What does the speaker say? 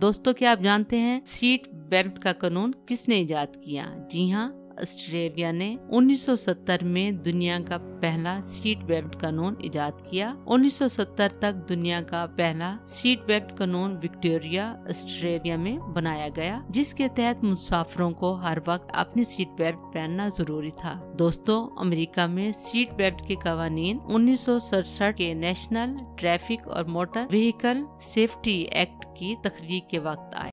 दोस्तों, क्या आप जानते हैं सीट बेल्ट का कानून किसने इजाद किया? जी हाँ, ऑस्ट्रेलिया ने 1970 में दुनिया का पहला सीट बेल्ट कानून इजाद किया। 1970 तक दुनिया का पहला सीट बेल्ट कानून विक्टोरिया, ऑस्ट्रेलिया में बनाया गया, जिसके तहत मुसाफिरों को हर वक्त अपनी सीट बेल्ट पहनना जरूरी था। दोस्तों, अमेरिका में सीट बेल्ट के कवानीन 1967 के नेशनल ट्रैफिक और मोटर व्हीकल सेफ्टी एक्ट की तख्लीक के वक्त आए।